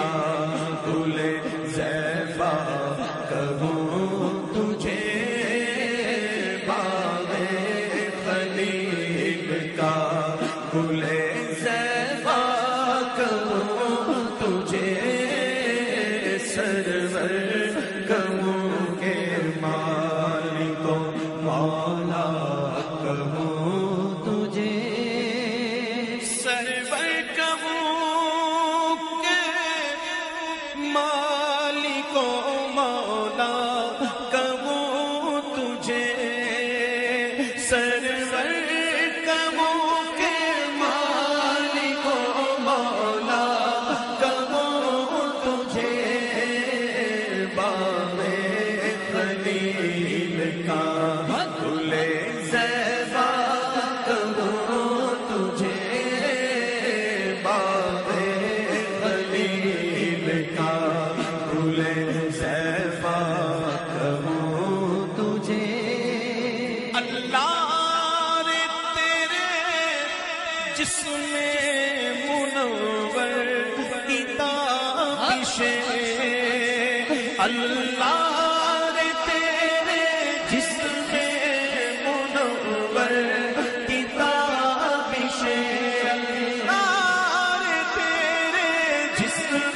کا گل زیبا کہوں تجھے، باغ خلیل کا گل زیبا کہوں تجھے، سرور کہوں کے مالک و مولا کہوں تجھے، سرور کہوں کے مالک و مولا کہوں تجھے، سرور کہوں کے مالک و مولا کہوں تجھے، باغ خلیل کا گل زیبا کہوں تجھے، باغ خلیل کا گل زیبا کہوں تجھے، اللہ نے تیرے جسم منور کی تابش، اللہ نے تیرے جسم منور کی تابش، اللہ نے تیرے جسم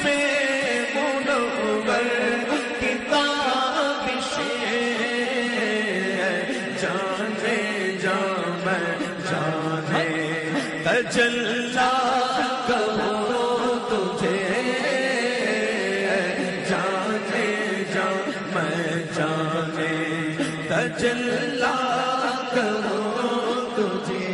منور کی تابش، جانے جان میں جانے تجلا کہوں تجھے، جانے جان میں جانے تجلا کہوں تجھے،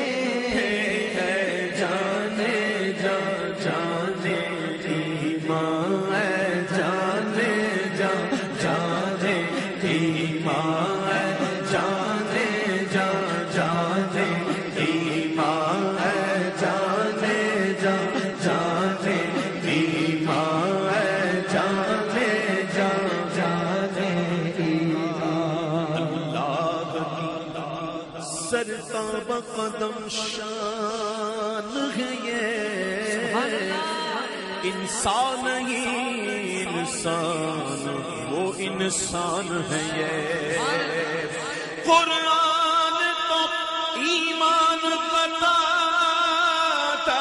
جانے جان جانے ایمان ہے، جانے جان جانے ایمان ہے، جانے جان جانے ایمان ہے، جانے جان جانے ایمان ہے، جانے جان جانے ایمان، اللہ کی سرتاب قدم شان ہے یہ، انسان ہی انسان وہ انسان ہے یہ، قرآن تو ایمان بتاتا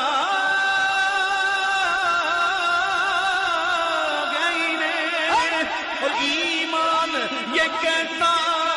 اور ایمان یہ کہتا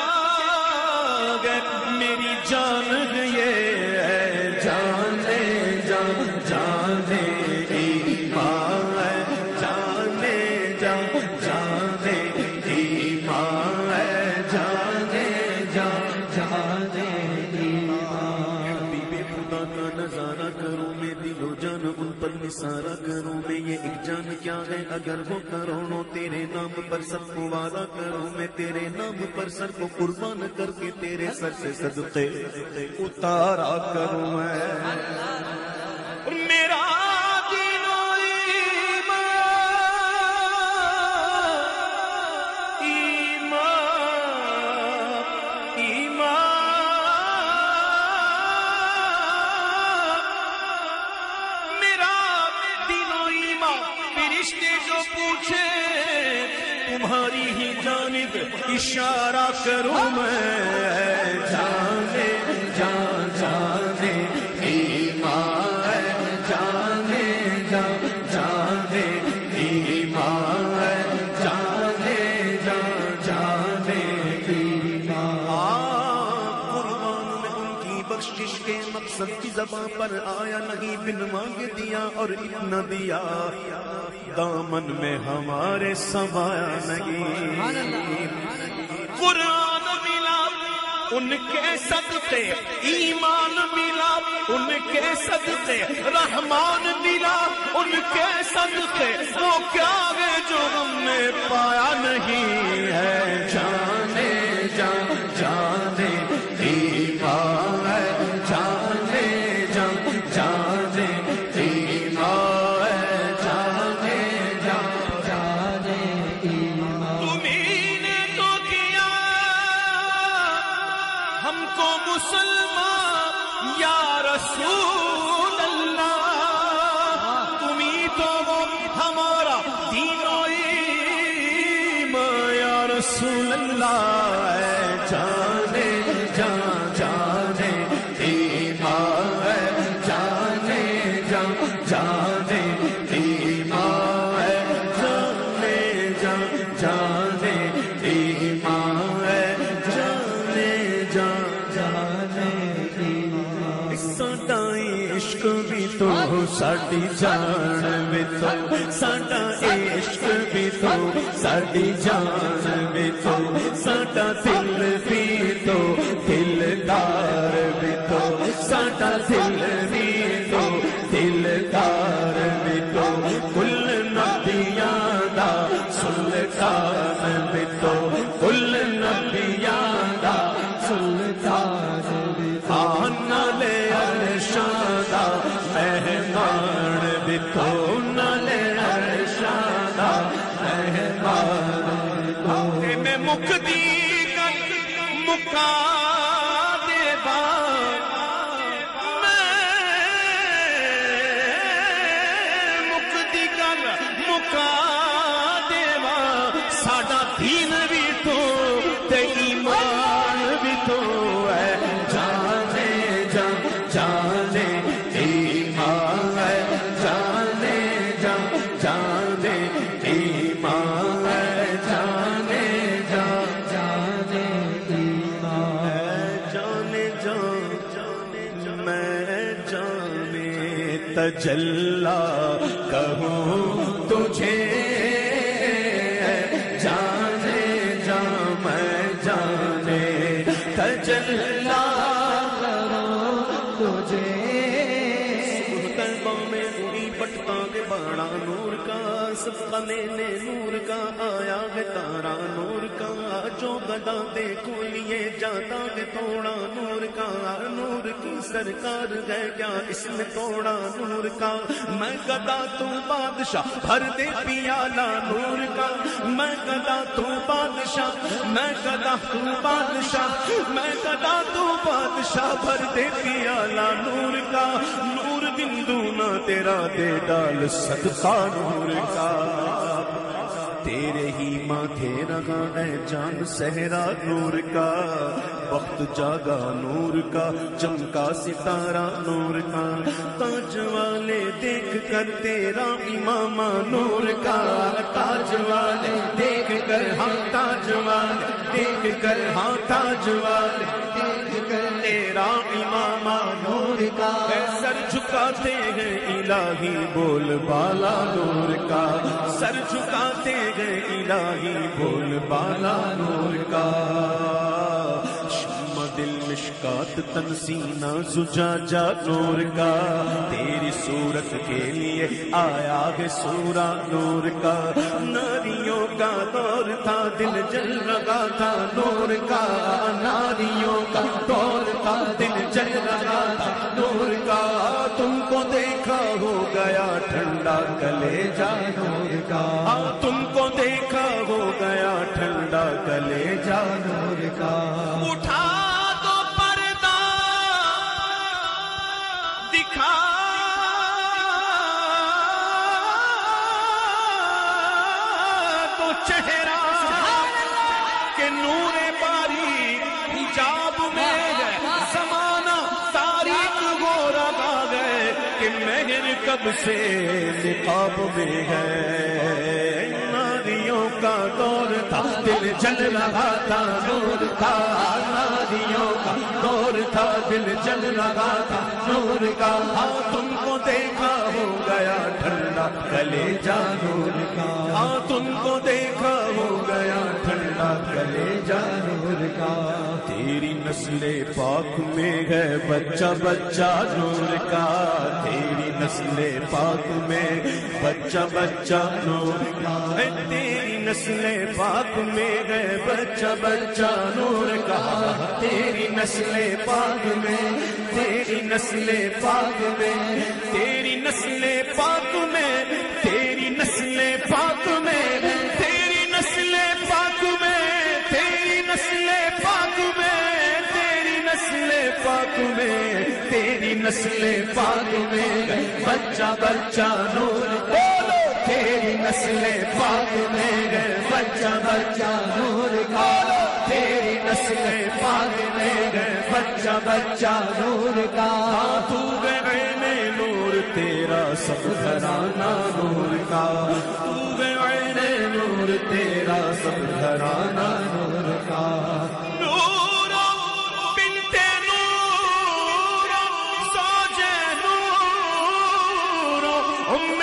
میری جان یہ، جانے جان جانے ایمان ہے، جانے جان جانے ایمان ہے، جانے جان جانے ایمان، حبیب خدا کا نظارہ کروں میں دل و جان ان پر نثارہ کروں میں، یہ ایک جان کیا ہے اگر وہ کروڑوں تیرے نام پر سب کو وعدہ کروں میں، تیرے نام پر سر کو قربان کر کے تیرے سر سے صدقے اتارا کروں میں، میرا دین و فرشتے جو پوچھے تمہاری ہی جانب اشارہ کروں میں، جانے جان جانے ایمان ہے، جانے جان جانے ایمان ہے، جانے جان جانے ایمان، قرآن میں ان کی بخشش کے مقصد کی زبان پر آیا نہیں، بن مانگ دیا اور اتنا دیا، دامن میں ہمارے سمایا نہیں، قرآن ملا ان کے صدقے، ایمان ملا ان کے صدقے، رحمان ملا ان کے صدقے، وہ کیا ہے جو ہم نے پایا نہیں ہے، جانے جان جانے ایمان ہے، جانے جان جانے ایمان ہے، جانے جان جانے ایمان، تمہیں نے تو کیا ہم کو مسلمان یا رسول اللہ، تمہیں تو وہ ہم رسول اللہ جانے جان جانے ایمان ہے جانے جان جانے ایمان ہے جانے جان جانے ایمان ہے جانے جان جانے ایمان ساڈا عشق بھی تو ساڈی جان بھی تو ساڈا عشق بھی تو ساڈی جان بھی تو ساڈا دل بھی تو دلدار بھی تو ساڈا دل بھی تو دلدار بھی تو کل نبیاں دا سلطان بھی تو کل نبیاں دا سلطان بھی تو نالے عرشاں دا مہمان بھی تو نالے عرشاں دا مہمان بھی تو میں مکدی گل مکا دے با میں مکدی گل مکا دے با ساڈا دین بھی تو تے ایمان بھی تو ہے جانے جان جانے ایمان ہے جانے جان جانے ایمان ہے جانے جان جانے ایمان ہے جانے جان میں جانے تجلا کہوں تجھے جانے جان میں جانے تجلا تجھے قلبوں میں ہوئی پٹکا کے باڑا نور کا صدقہ لینے نور کا آیا ہے تارا نور کا جو گدا دیکھو لیے جاتا ہے توڑا نور کا نور کی سرکار ہے کیا اس میں توڑا نور کا میں گدا تو بادشاہ بھر دے پیالہ نور کا میں گدا تو بادشاہ میں گدا تو بادشاہ میں گدا تو بادشاہ بھر دے پیالہ نور کا نور بندو نہ تیرا دے ڈال صدقہ نور کا تیرے ہی ماتھے رہا ہے جان صحرا نور کا وقت جاگا نور کا چمکا ستارہ نور کا تاج والے دیکھ کر تیرا امامہ نور کا تاج والے دیکھ کر ہاں تاج والے دیکھ کر ہاں تاج والے دیکھ کر تیرا امامہ نور کا سر جھکاتے ہیں الہی بول بالا نور کا سر جھکاتے ہیں الہی بول بالا نور کا شمع دل مشکات تنسینہ زجاجہ نور کا تیری صورت کے لیے آیا ہے سورہ نور کا ناریوں کا دور تھا دل جل لگا تھا نور کا ناریوں کا دور تھا دل جل لگا تھا نور کا تم کو دیکھا ہو گیا ٹھنڈا کلیجہ نور کا تم کو دیکھا ہو گیا ٹھنڈا کلیجہ نور کا اٹھا دو پردہ دکھا تو چہرہ کہ نور باری حجاب میں زمانہ تاریخ ہو رہا ہے کہ مہر کب سے نقاب میں ہے ناریوں کا دور تھا دل جل رہا تھا نور کا ناریوں کا دور تھا دل جل رہا تھا نور کا تم کو دیکھا ہو گیا ٹھنڈا کلیجہ نور کا تم کو دیکھا ہو گیا ٹھنڈا کلیجہ نور کا تیری نسل پاک میں ہے بچہ بچہ نور کا تیری نسل پاک میں بچہ بچہ نور کا تیری نسل پاک میں ہے بچہ بچہ نور کا تیری نسل پاک میں تیری نسل پاک میں تیری نسل پاک میں تیری نسل پاک میں تیری نسل پاک میں تیری نسل پاک میں تیری نسل پاک میں تیری نسل پاک میں بچہ بچہ نور بولو تیری نسل پاک میں بچہ بچہ نور کا، تیری نسل پاک میں ہے بچہ بچہ نور کا، تو گئے نور تیرا سب گھرانہ نور کا، تو گئے نور تیرا سب گھرانہ نور کا، نور بنت نور زوج نور ام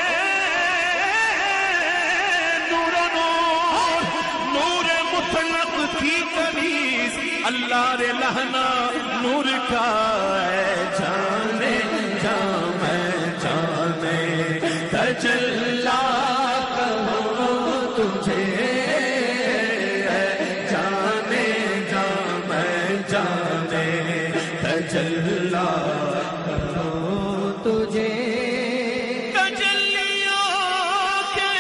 نور نور نور مطلق کی کنیز اللہ رے لہنا نور کا، اے جانے جا میں جانے تجلا کہوں تجھے، اے جانے جا میں جانے تجلا کہوں تجھے، تجلیوں کے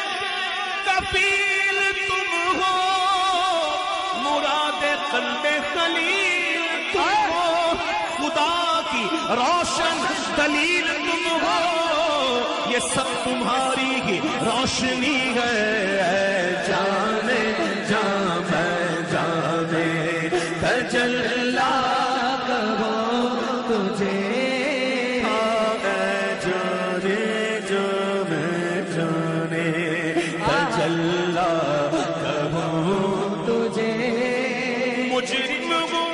کفیل تم ہو، مراد قلب خلیل تم ہو، خدا کی روشن دلیل تم ہو، یہ سب تمہاری ہی روشنی ہے، اے جانے جا میں جانے تجلا کہوں تجھے، اے جانے جا میں جانے تجلا کہوں تجھے، مجرم ہوں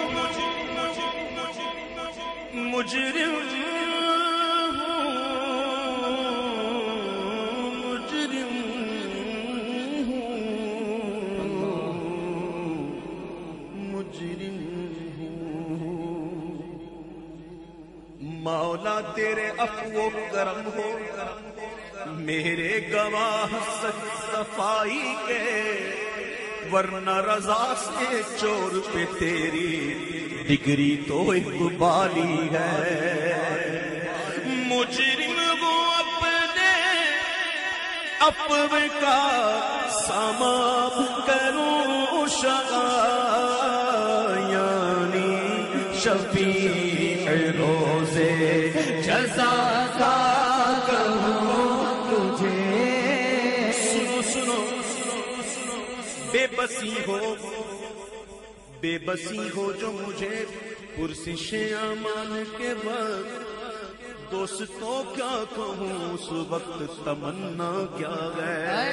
مجرم مولا تیرے عفو و کرم ہو، میرے گواہ سچ صفائی کے، ورنہ رضا سے چور پہ تیری ڈگری تو اقبالی ہے، مجرم وہ اپنے عفو کا سامان کروں شایانی شفیع روزے جزا کا کہوں تجھے، سنو سنو بے بسی ہو جو مجھے پرسش امان کے وقت، دوستوں کیا کہوں اس وقت تمنا کیا ہے،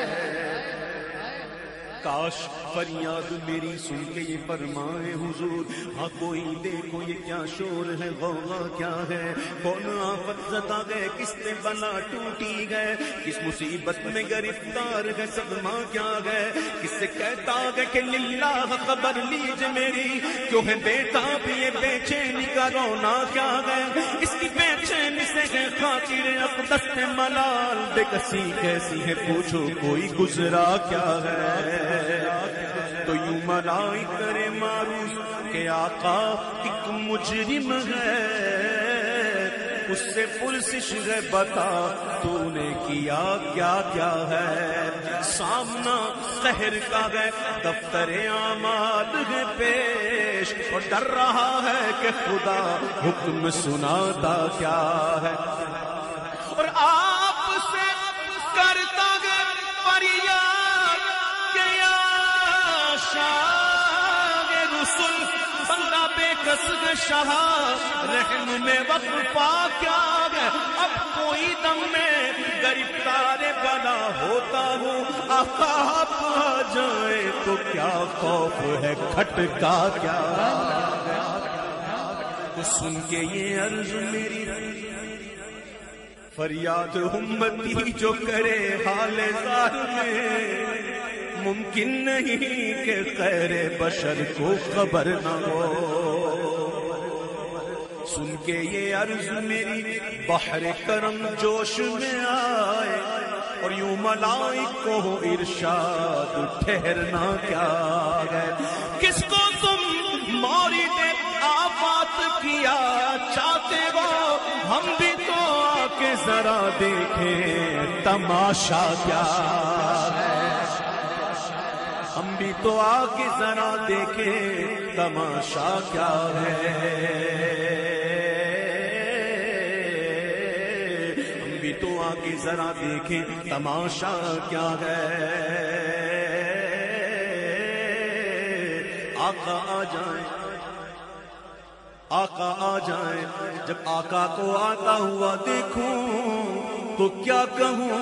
کاش فریاد میری سن کے یہ فرمائے حضور، ہاں کوئی دیکھو یہ کیا شور ہے، غوغا کیا ہے، کون آفت زدہ گئے، کس نے بلا ٹوٹی گئے، کس مصیبت میں گرفتار گئے، صدمہ کیا گئے، کس سے کہتا گئے کہ للہ خبر لیجئے میری، کیوں ہے بیٹا بھی یہ بے چینی کا رونا کیا گئے، اس کی بے چینی سے ہے خاطر اقدس ملال، بے کسی کیسی ہے پوچھو کوئی گزرا کیا ہے، تو یوں ملائی کرے معروف کہ آقا ایک مجرم ہے، اس سے پرسش ہے بتا تو نے کیا کیا کیا ہے، سامنا قہر کا ہے دفتر اعمال ہے پیش، اور ڈر رہا ہے کہ خدا حکم سناتا کیا ہے، اور آپ سے کرتا ہے فریاد کہ یا شاہ رسول بندہ بے کس شاہ رحم میں وقفہ کیا ہے، اب کوئی دم میں گرفتار بنا ہوتا ہوں، آقا آپ آ جائے تو کیا خوف ہے کھٹکا کیا، تو سن کے یہ عرض میری فریاد امتی جو کرے حال زار میں، ممکن نہیں کہ خیر بشر کو خبر نہ ہو، سن کے یہ عرض میری بحر کرم جوش میں آئے، اور یوں ملائک کو ارشاد ٹھہرنا کیا ہے، کس کو تم مورد آفات کیا چاہتے ہو، ہم بھی تو آ کے ذرا دیکھیں تماشا کیا ہے، ہم بھی تو آ کے ذرا دیکھیں تماشا کیا ہے، ہم بھی تو آ کے ذرا دیکھیں تماشا کیا ہے، آقا آ جائیں، آقا آ جائیں، جب آقا کو آتا ہوا دیکھوں تو کیا کہوں،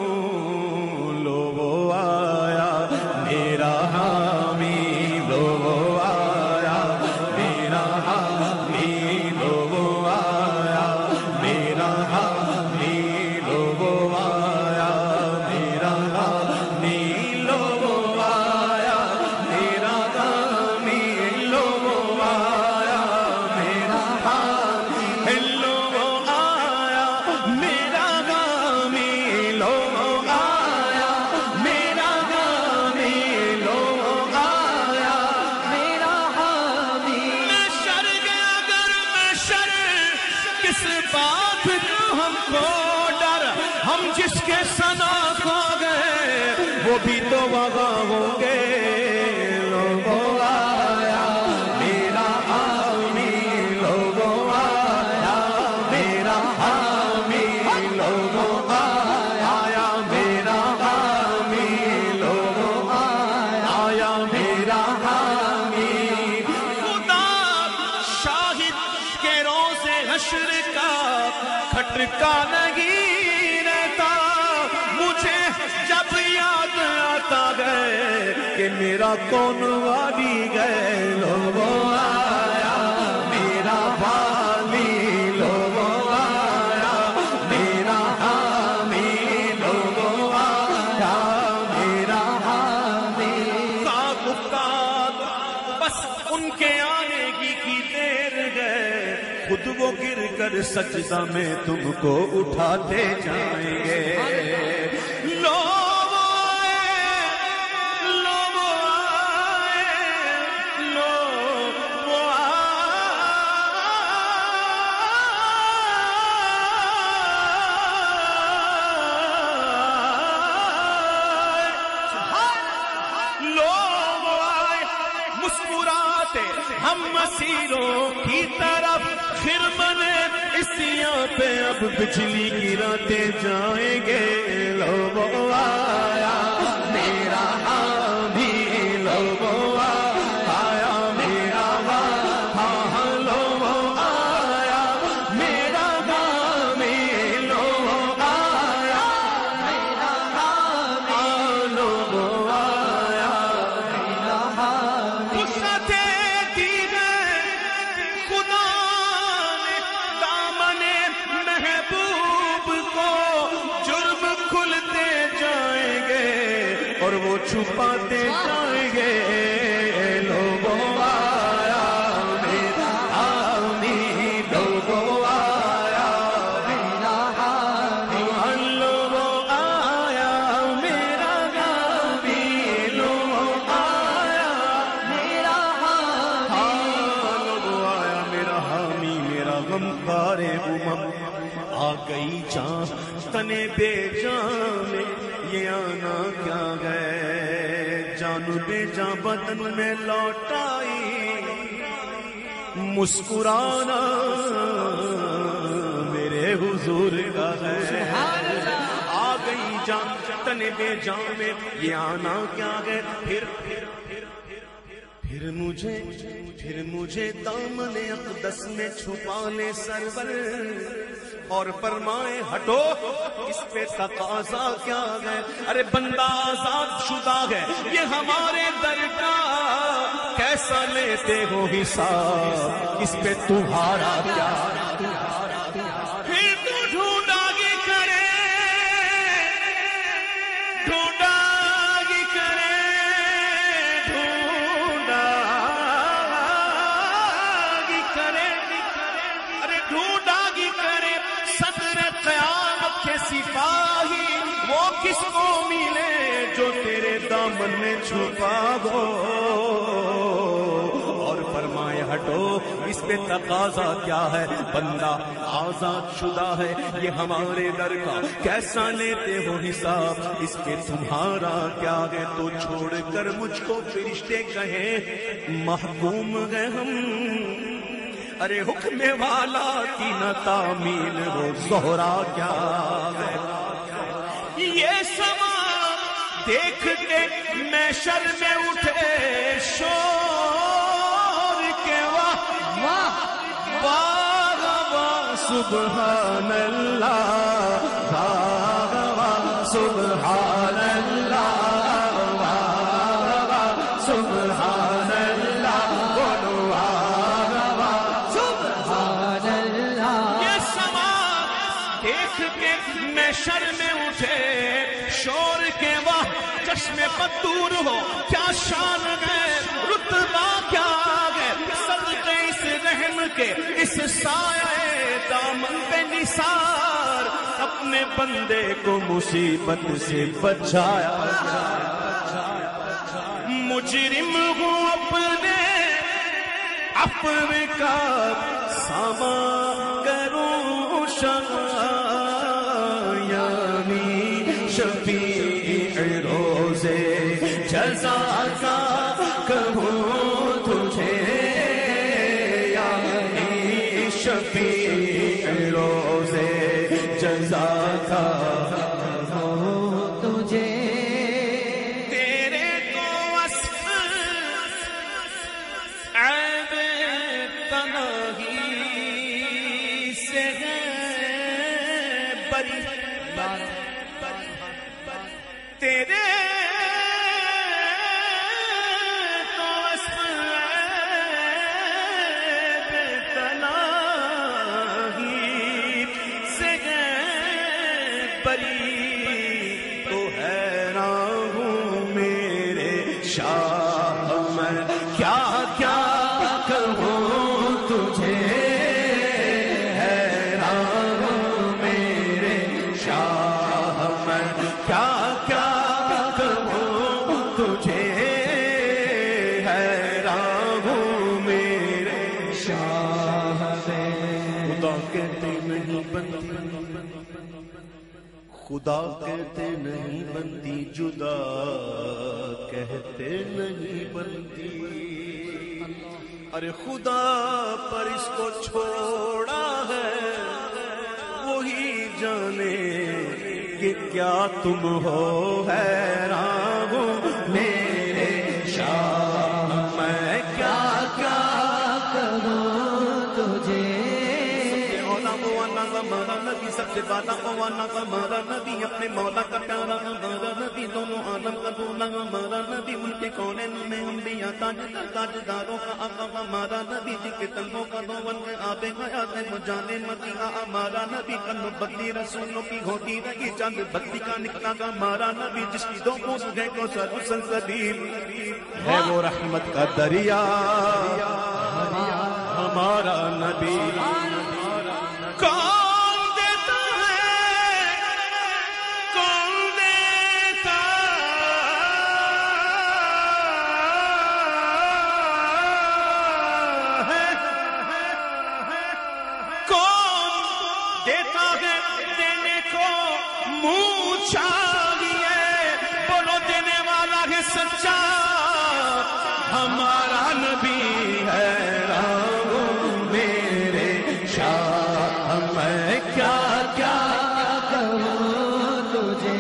لو وہ آیا میرا حامی، لو وہ آیا میرا حامی، لو وہ آیا میرا حامی، لو وہ آیا میرا حامی، لو وہ آیا میرا حامی، لو وہ آیا میرا حامی، لو وہ آیا میرا حامی، لو وہ آیا میرا حامی، لو وہ آیا میرا حامی۔ محشر گیا اگر محشر کس بات کا ہم کو ڈر، ہم جس کے ثنا کھا گئے وہ بھی تو وہاں ہوں گے، لو وہ آیا میرا حامی، لو وہ آیا میرا حامی، لو وہ آیا میرا حامی، لو وہ آیا میرا حامی۔ خدا شاہد کے روز حشر کا کھٹکا نہیں رہتا، مجھے جب یاد آتا گئے کہ میرا کون والی گئے، لو وہ آیا میرا والی، لو وہ آیا میرا حامی، لو وہ آیا میرا حامی۔ خاک افتاد بس ان کے آنے کی دیر گئے، خود وہ گر کر سجدہ میں تم کو اٹھاتے جائیں گے، لو وہ آئے، لو وہ آئے، لو وہ آئے، لو وہ آئے، مسکراتے ہم مسیروں کی طرف، خرمن اسیاں پہ اب بجلی گراتے جائیں گے، لو وہ آیا میرا حامی، لو وہ آیا میرا حامی، لو وہ آیا میرا حامی، لو وہ آیا میرا حامی، لو وہ آیا میرا حامی۔ وسعت دین خدا نے دامن محبوب کو، جرم کھلتے جائیں گے اور وہ چھپاتے جائیں گے، لو وہ آیا میرا حامی، لو وہ آیا میرا حامی، لو وہ آیا میرا حامی، لو وہ آیا میرا حامی، لو وہ آیا میرا حامی، میرا غمخوار امم۔ آ گئی جان تنے بے جان میں یہ آنا کیا گئے، جان بے جان بدن میں لوٹ آئی، مسکرانا میرے حضور کا ہے، آ گئی جان تنے بے جان میں یہ آنا کیا گئے، پھر مجھے دامن اقدس میں چھپا لے سرور، اور فرمائے ہٹو اس پہ تقاضا کیا ہے، ارے بندہ آزاد شدہ ہے یہ ہمارے در کا، کیسا لیتے ہو حساب اس پہ تمہارا کیا، پھر تو ڈھونڈا گی کرے، ڈھونڈا گی کرے، ڈھونڈا گی کرے، ارے ڈھونڈا گی کرے صدر قیامت کے سپاہی، وہ کس کو ملے جو تیرے دامن میں چھپا ہو، اور فرمائے ہٹو اس پہ تقاضا کیا ہے، بندہ آزاد شدہ ہے یہ ہمارے در کا، کیسا لیتے ہو حساب اس پہ تمہارا کیا ہے، تو چھوڑ کر مجھ کو فرشتے کہیں محکوم گئے ہم، ارے حکم والا کی نہ تعمیل ہو زہرا کیا ہے، یہ سما دیکھ کے محشر میں اٹھے شور، سبحان اللہ واہ واہ سبحان اللہ واہ واہ سبحان اللہ بولو واہ واہ سبحان اللہ. یہ سما دیکھ کے محشر میں اٹھے شور کے واہ چشم بدور ہو کیا شان ہے رتبہ کیا ہے صدقے اس رحم کے اس سایہ دامن پہ نثار اپنے بندے کو مصیبت سے بچایا. مجرم ہوں اپنے کا سامان کروں یعنی شفیع روزے جزا کا کہوں تجھے یعنی شفیع روزے جزا کا کہوں تجھے. تیرے کو وصف عیب تنہی سے ہے بری تیرے تو وصف تنہی سے ہے بری تو حیران ہوں میرے شاہ میں کیا کیا کہوں تجھے حیران ہوں میرے شاہ میں کیا کیا کہوں تجھے حیران ہوں میرے شاہ میں. خدا کہتے نہیں بنتی خدا کہتے نہیں بنتی جدا کہتے نہیں بنتی. ارے خدا پر اس کو چھوڑا ہے وہی جانے کہ کیا تم ہو حیران ہوں میرے شاہ میں کیا کیا کہوں تجھے. ہمارا نبی سب سے بالا وانا ہمارا نبی اپنے مولا کا پیارا ہمارا نبی دونوں عالم کا دولا ہمارا نبی ان کے کونے میں انبیاء تاجداروں کا آقا ہمارا نبی جن کے تنگوں کا دوون میں آب حیات ہے وہ جانے مدینہ ہمارا نبی کل بدلی رسولوں کی ہوتی رہی چاند بدلی کا نکلا گا ہمارا نبی جس کی دو پوس گئے کو سلسبیل ہے وہ رحمت کا دریا ہمارا نبی. کون دیتا ہے کون دیتا ہے کون دیتا ہے دینے کو منہ چاہیے بولو دینے والا ہے سچا ہمارا نبی ہے رام میرے شاہ میں کیا کیا کہوں تجھے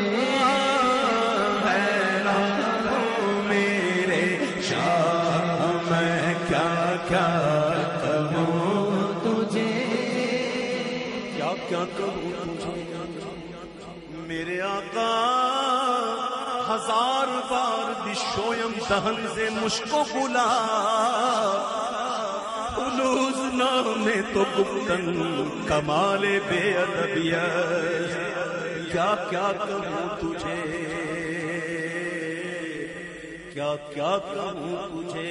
حیران ہوں میرے شاہ میں کیا کیا کہوں تجھے کیا کیا کہوں تجھے. میرے آقا ہزار بار بشویم دہن سے مشکو بلا فلوز نام تو گفتن کمال بے ادبیت کیا کیا کہوں تجھے کیا کیا کہوں تجھے.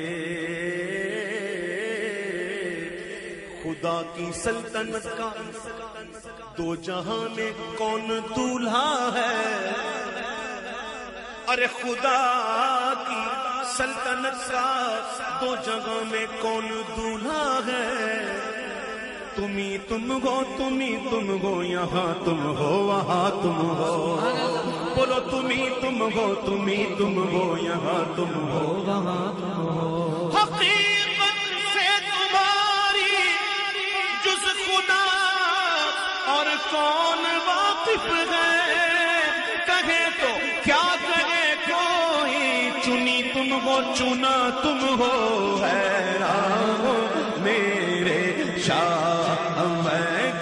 خدا کی سلطنت کا دو جہاں میں کون دولہا ہے ارے خدا کی سلطنت کا دو جگہ میں کون دولہا ہے. تمہیں تم ہو یہاں تم ہو وہاں تم ہو بولو تمہیں تم ہو یہاں تم ہو وہاں تم ہو. حقیقت سے تمہاری جز خدا اور کون واقف ہے کہے تو کیا کہے کوئی چنی تم ہو چنا تم ہو حیران ہو میرے شاہ میں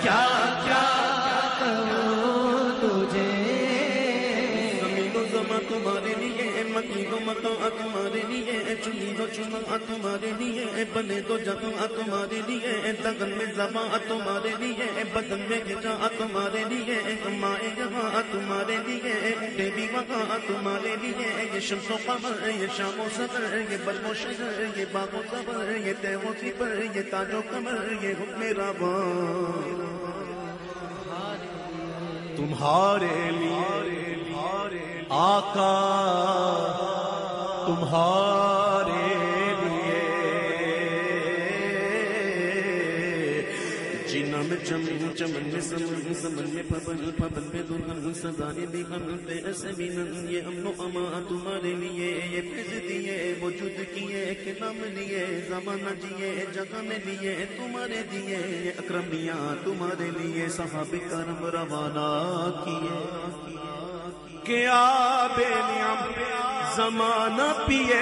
تمہارے لیے، مکی دو متاع تمہارے لیے، چنی دو چنا تمہارے لیے، بنے دو جہاں تمہارے لیے، دگن میں زباں تمہارے لیے، بدن میں گجا تمہارے لیے، مائے جہاں تمہارے لیے، اٹھے بھی وہاں تمہارے لیے، یہ شمس و قمر، یہ شام و سفر، یہ برق و شجر، یہ باغ و صبر، یہ تہ و سپر، یہ تاج و کمر، یہ حکم رواں تمہارے لیے آقا، تمہارے لیے جینا میں چمن چمن میں سمن سمن میں پبن پبن میں دلہن سزانے دیہن بے اسمینن، یہ امن و امان تمہارے لیے، یہ فیض دیے وجود کیے کہ نام لیے، زمانہ جیے جگہ میں لیے تمہارے دیے، یہ اکرمیاں تمہارے لیے صحابہ کرم روانہ کیے کہ آب نعم زمانہ پیے،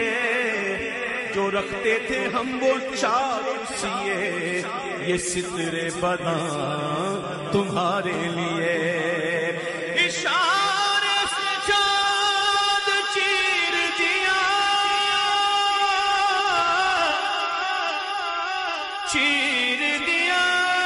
جو رکھتے تھے ہم وہ چار سیے، یہ سترے بداں تمہارے لیے، اشارے سے چاند چیر دیا، چیر دیا،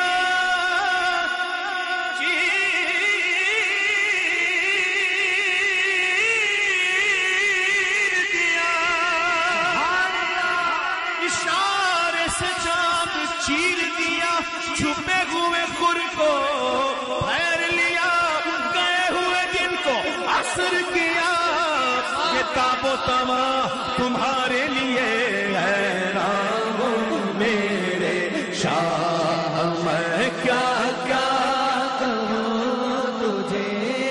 چیر دیا، چھپے ہوئے خور کو پھیر لیا، گئے ہوئے دن کو عصر کیا، یہ تاب و تما تمہارے لیے ہے رام میرے شاہ، میں کیا کیا کہوں تجھے،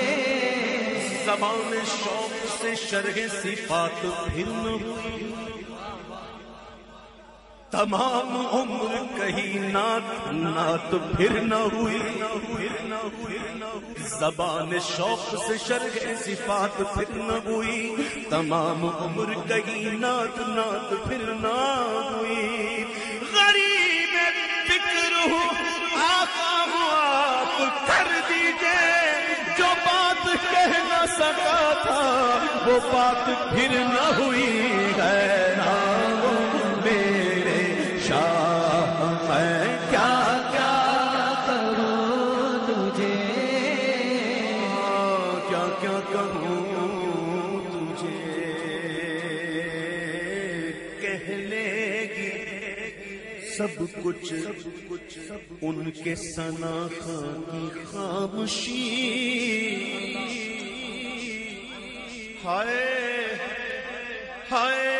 زبان شوق سے شرح صفات پھر نہ ہوئی، تمام عمر کہیں نعت پھر نہ ہوئی، زبان شوق سے شرح صفات پھر نہ ہوئی، تمام عمر کہیں نعت پھر نہ ہوئی، غریب فکر ہوں آقا ہوں آپ کر دیجئے، جو بات کہہ نہ سکا تھا وہ بات پھر نہ ہوئی ہے نام میرے شاہ، میں کیا کیا کروں تجھے، کیا کیا کہوں تجھے، کہہ لے گی سب کچھ ان کے ثنا کی خاموشی، ہائے ہائے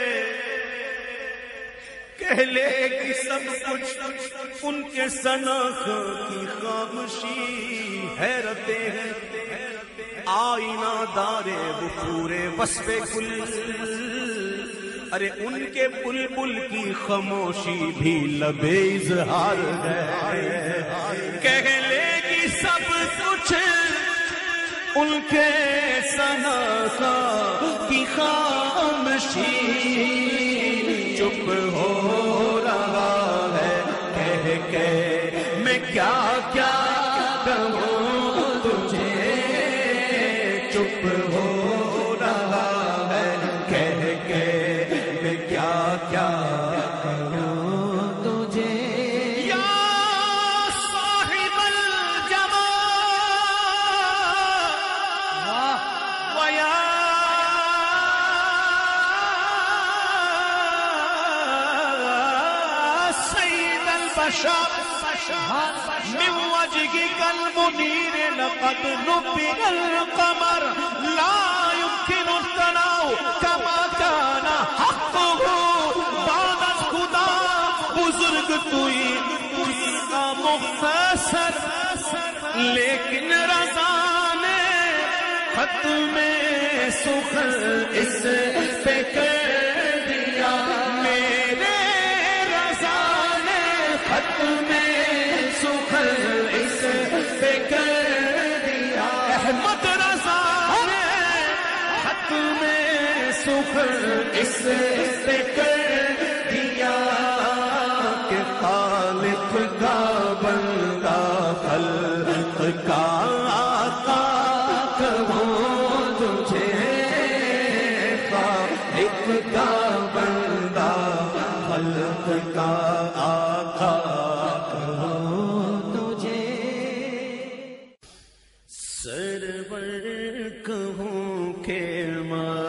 کہہ لے گی سب کچھ ان کے ثنا کی خاموشی، حیرتیں ہیں آئینہ دارے وفور وصف گل، ارے ان کے بلبل کی خاموشی بھی لبے اظہار ہے، کہہ لے گی سب کچھ ان کے ثنا کی خاموشی، چپ ہو رہا ہے کہہ کے میں کیا کیا کہوں تجھے، چپ ہو رہا ہے کہہ کے میں کیا کیا کہوں تجھے، یا صاحب الجمال ویا من وجهك المنير لقد نبئ القمر، لا يمكن الثناء كما كان حقه، دانت خدا بزرگ توئی اس کا مختصر، لیکن رضا نے ختم سخن اس پہ کر دیا، میرے میں سخن اس پہ کر دیا، احمد رضا نے خط میں سخن اس پہ کر دیا، کہ خالق کا بندہ خلق کا آقا کہوں تجھے، سرور کہوں کہ ماں